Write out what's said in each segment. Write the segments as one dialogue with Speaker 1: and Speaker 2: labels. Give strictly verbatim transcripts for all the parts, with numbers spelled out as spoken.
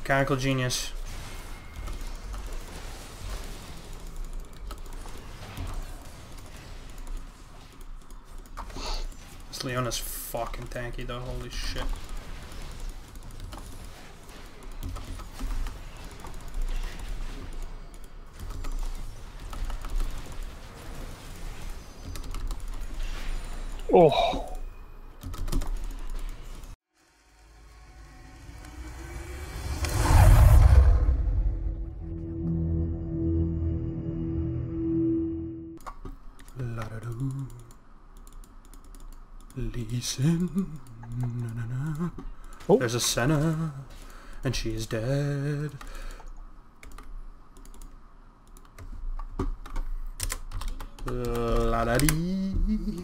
Speaker 1: Mechanical genius. This Leona's fucking tanky though, holy shit.
Speaker 2: Oh.
Speaker 1: La-da-doo. Listen. Na-na-na.
Speaker 2: Oh.
Speaker 1: There's a Senna, and she is dead. La-da-dee.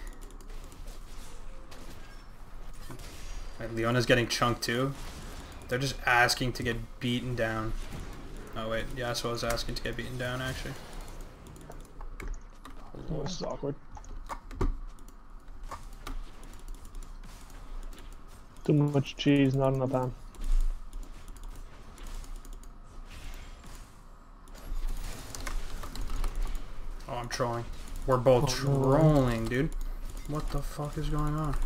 Speaker 1: Right, Leona's getting chunked too. They're just asking to get beaten down. Oh wait, Yasuo's asking to get beaten down actually.
Speaker 2: Oh, this is awkward. Too much cheese, not enough ham.
Speaker 1: Oh, I'm trolling. We're both
Speaker 2: Oh,
Speaker 1: trolling, no. Dude. What the fuck is going on?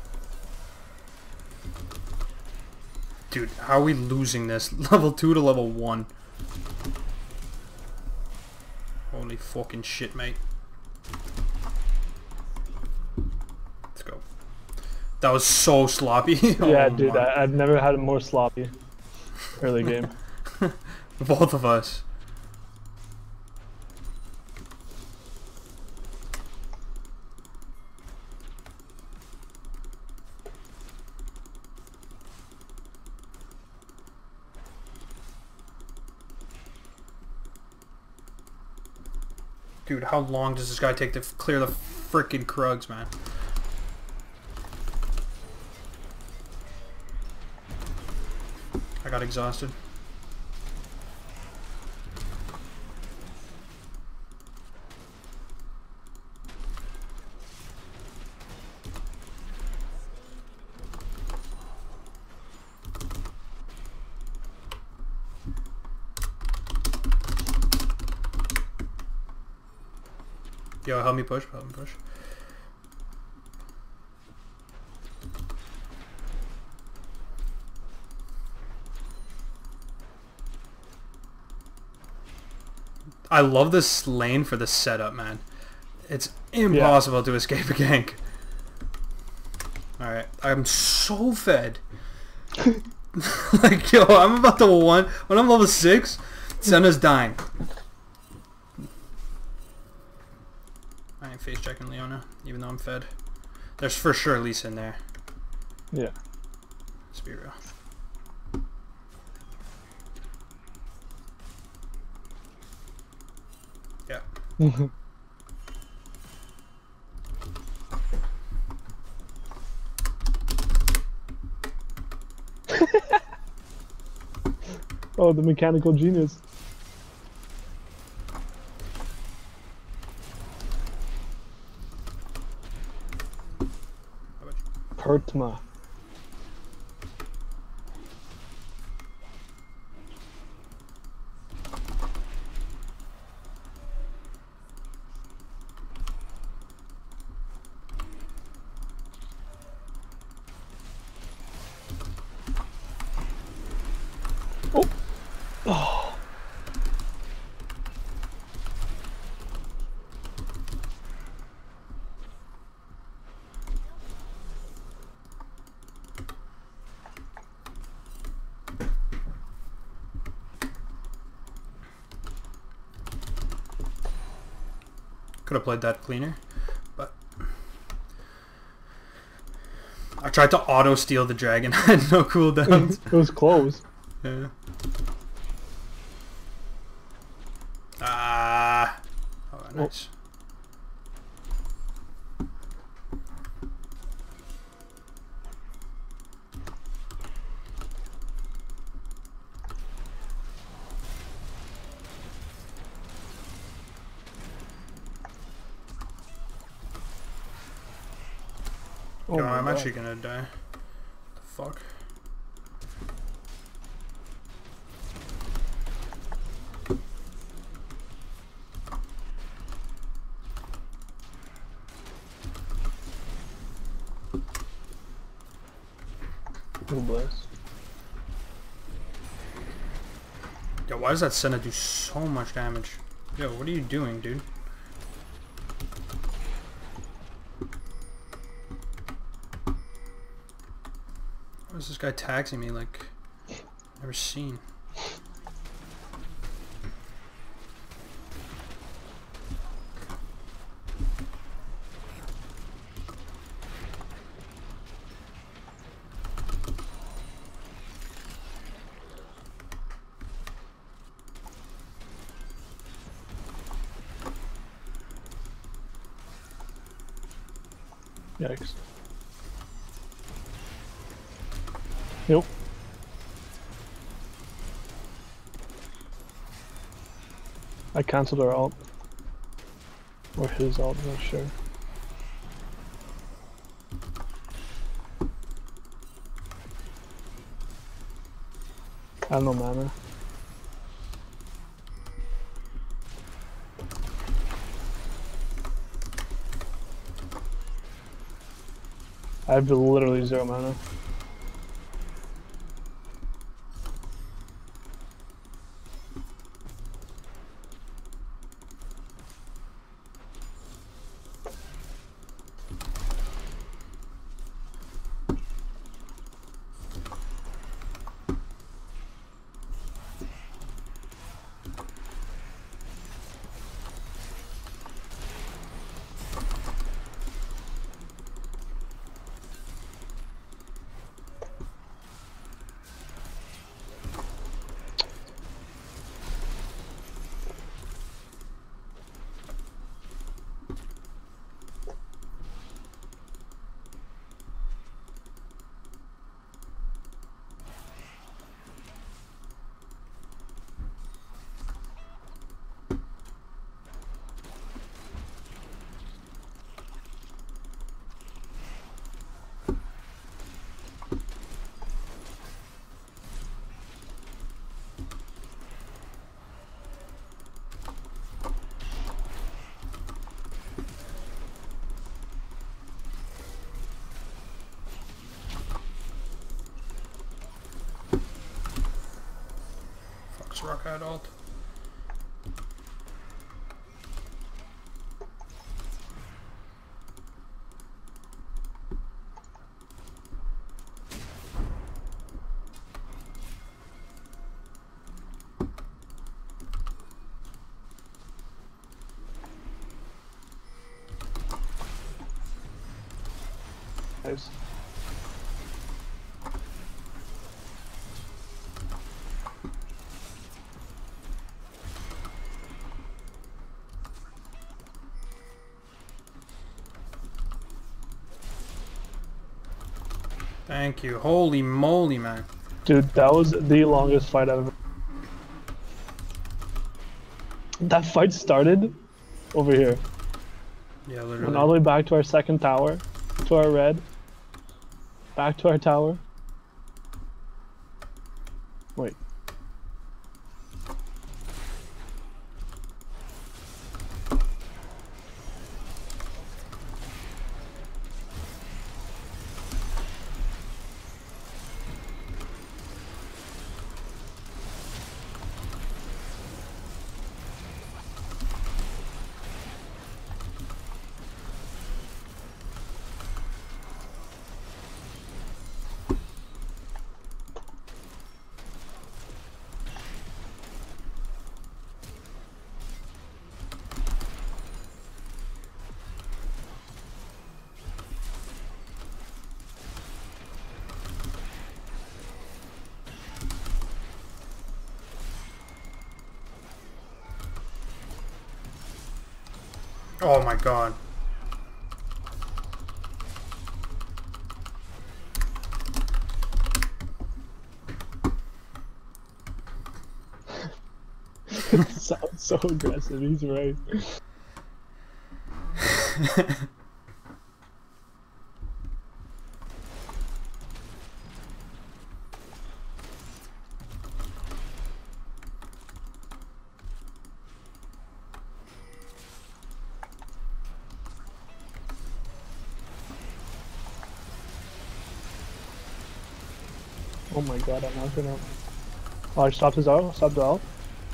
Speaker 1: Dude, how are we losing this? Level two to level one. Holy fucking shit, mate. Let's go. That was so sloppy.
Speaker 2: Yeah,
Speaker 1: Oh
Speaker 2: dude, I, I've never had it more sloppy. Early game.
Speaker 1: Both of us. Dude, how long does this guy take to clear the frickin' Krugs, man? I got exhausted. Yo, help me push, help me push. I love this lane for the setup, man. It's impossible yeah. to escape a gank. Alright, I'm so fed. Like, yo, I'm about to one. When I'm level six, Senna's dying. I ain't face checking Leona, even though I'm fed. There's for sure Lisa in there.
Speaker 2: Yeah.
Speaker 1: Let's be real. Yeah.
Speaker 2: Oh, the mechanical genius. Pertma. Oh. Oh.
Speaker 1: Could have played that cleaner, but I tried to auto steal the dragon. I had no cooldowns.
Speaker 2: It was close.
Speaker 1: Yeah. Ah. Oh, nice.
Speaker 2: Oh,
Speaker 1: Yo, I'm
Speaker 2: God.
Speaker 1: actually gonna die. What the fuck?
Speaker 2: Oh, bless.
Speaker 1: Yo, why does that Syndra do so much damage? Yo, what are you doing, dude? Why is this guy taxing me like never seen?
Speaker 2: Yikes. Nope. I cancelled our ult. Or his ult, I'm not sure. I have no mana. I have literally zero mana.
Speaker 1: Rock out ult.
Speaker 2: Nice.
Speaker 1: Thank you. Holy moly, man.
Speaker 2: Dude, that was the longest fight I've ever. That fight started over here.
Speaker 1: Yeah, literally.
Speaker 2: Went all the way back to our second tower, to our red, back to our tower. Wait.
Speaker 1: Oh my god.
Speaker 2: It sounds so aggressive, he's right. Oh my god, I'm not gonna. Oh, I stopped his out. Stopped the out.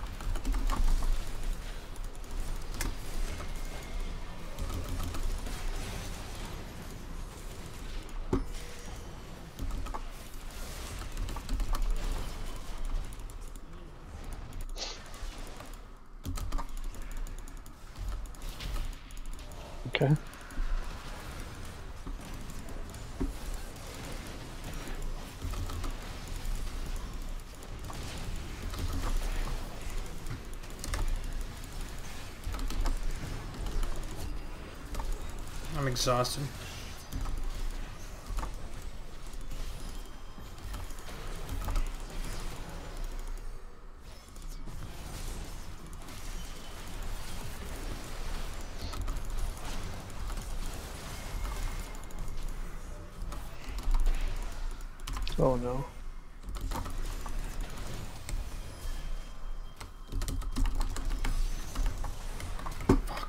Speaker 2: Okay.
Speaker 1: I'm exhausted.
Speaker 2: Oh no.
Speaker 1: Fuck.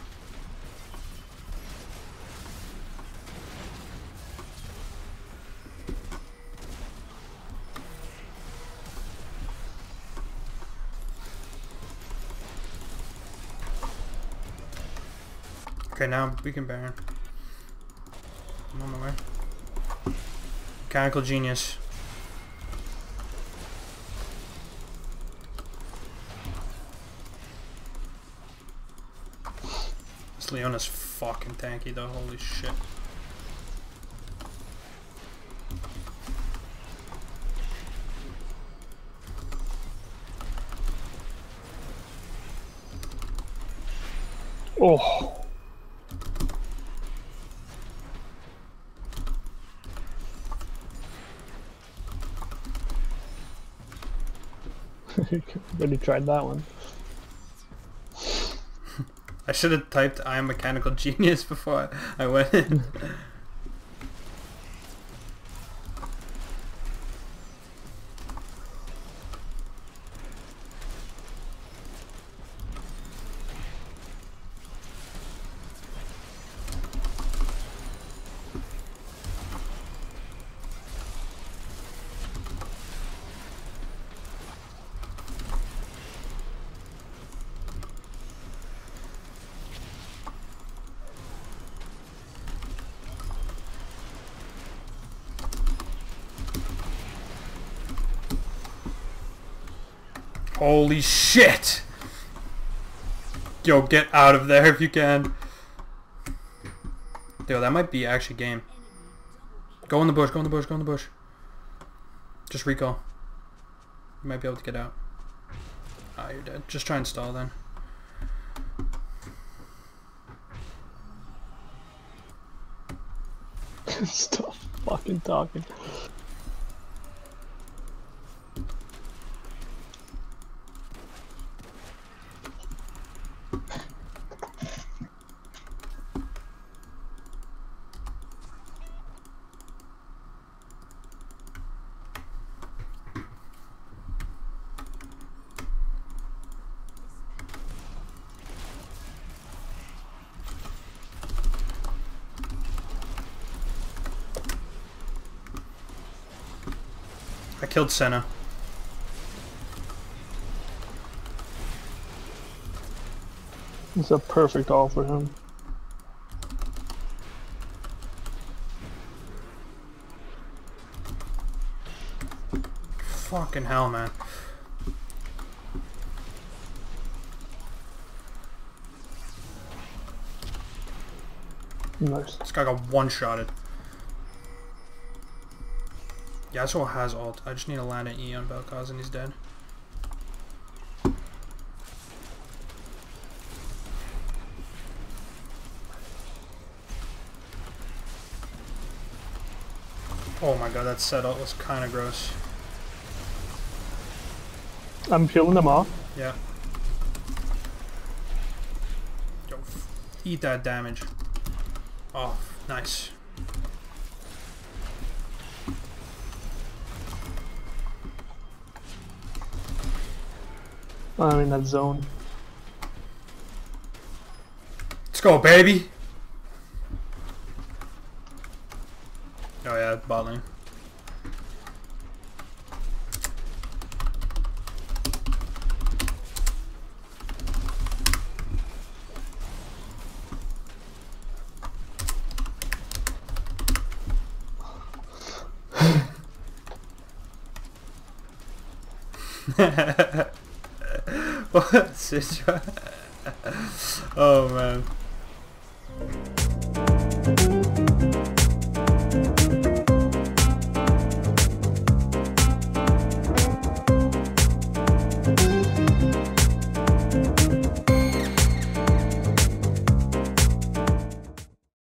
Speaker 1: Okay, now we can Baron. I'm on my way. Mechanical genius. This Leona's fucking tanky though, holy shit.
Speaker 2: Oh. Already tried that one.
Speaker 1: I should have typed I am mechanical genius before I went in. Holy shit! Yo, get out of there if you can. Yo, that might be actually game. Go in the bush, go in the bush, go in the bush. Just recall. You might be able to get out. Ah, you're dead. Just try and stall then.
Speaker 2: Stop fucking talking.
Speaker 1: I killed Senna.
Speaker 2: It's a perfect all for him.
Speaker 1: Fucking hell, man.
Speaker 2: Nice.
Speaker 1: This guy got one-shotted. Yasuo has ult. I just need to land an E on Belkaz and he's dead. Oh my god, that setup was kind of gross.
Speaker 2: I'm peeling them off.
Speaker 1: Yeah. Yo, f eat that damage. Oh, nice.
Speaker 2: I'm in that zone.
Speaker 1: Let's go, baby! Oh yeah, bot lane. What? Syndra? Oh man.